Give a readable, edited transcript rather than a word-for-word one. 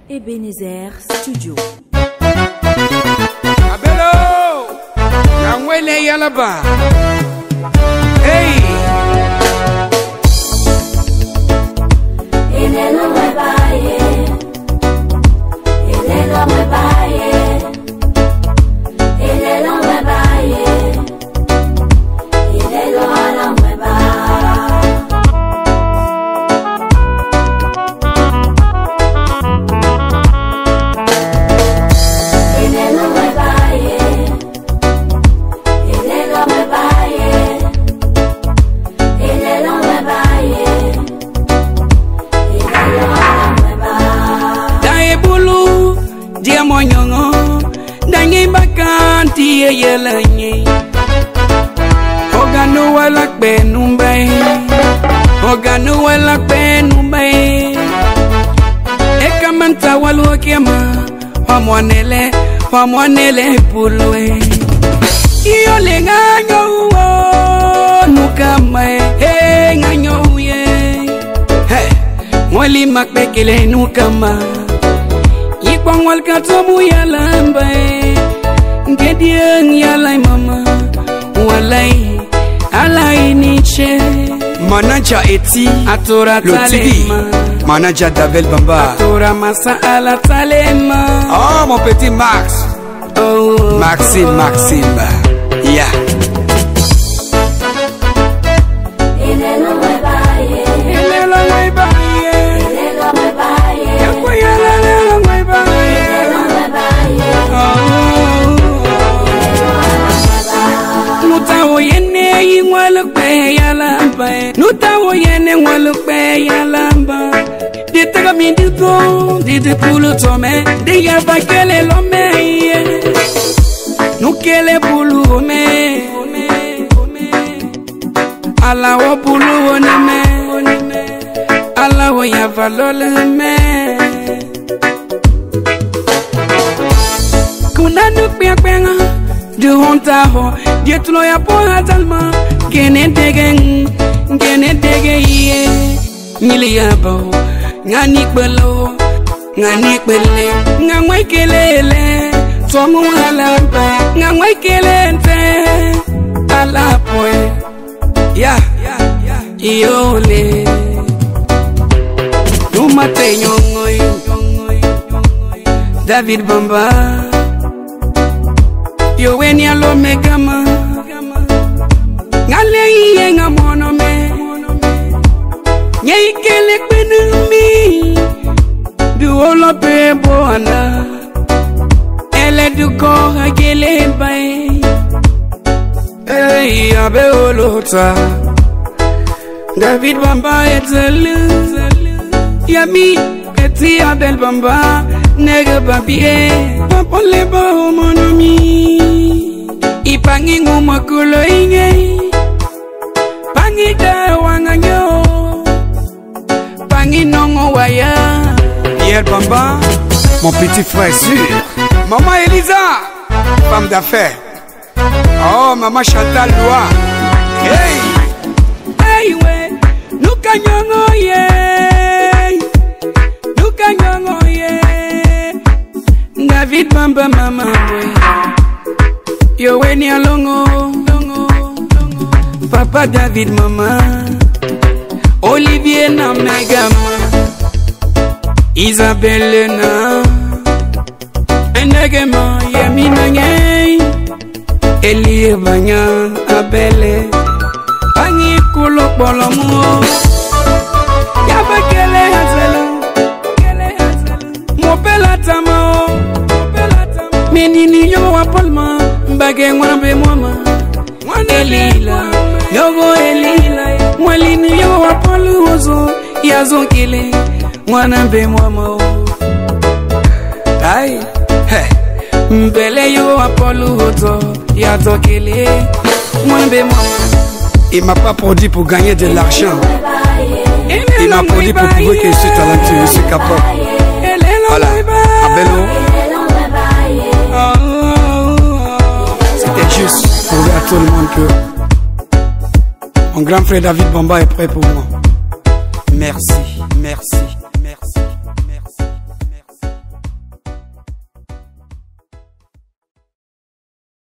Ebenezer Studio. Abelo, Yangwele Yalaba. Hey. Oganu wala penumbai Ekamanta waluokiama Pamwanele pulwe Iyo le nganyo uo Nukamae He nganyo uye He Mwali makbekele nukama Ikwang walkatomu yalambae Ngediang yalai mama Walai Alai niche Manager Eti Atora Talema Manager Davel Bamba Atora Massa ala Talema Oh mon petit Max Oh Maxime Yeah Nutawo yene walukpe yalamba Ditega mi dito Dite pulu tome De yaba kele lome Nukele pulu ome Alawo pulu oneme Alawo yaba loleme Kuna nukpe akpenga Du honta ho Dietulo ya poha talma Gene degen iye Nili yabo Ngani kwelo Ngani kwele Ngangwe kelele Tomu halamba Ngangwe kelente Alapoe Ya Iole Numate nyongoy David Bamba Yo weni alo megama Ngale iye ngamono me Nyei kele kwenumi Duolo pebo ana Ele duko hagele bae Hey abe olota David Bamba etelu Yami eti Abel Bamba Nega babie Papole ba homonomi Ipangi ngumakulo inge Pangida wanganyo Panginongo waya Pierre Bamba Mon petit frère sûr Maman Elisa Femme d'affaires Oh maman Chantal Loa Hey Hey we Nukanyongo ye Nukanyongo ye David Bamba mama we Yo weni alongo Papa David mama Olivier na Megama Isabelle na Enegema Yemina nye Elie banya Abele Pangi kulo polomo Yabakele hazelo Mopela tamao Menini yo wapalma Mbage mwambe mwama Elila Yogo Elila Mwalini yo wapolu ozo Yazo kile Mwanambe mwama Ay Mbele yo wapolu ozo Yazo kile Mwanambe mwama Il m'a pas produit pour gagner de l'argent Il m'a produit pour prouver que je suis talentueux, je suis capable Voilà Abelo C'était juste pour dire à tout le monde que mon grand frère David Bamba est prêt pour moi. Merci, merci, merci.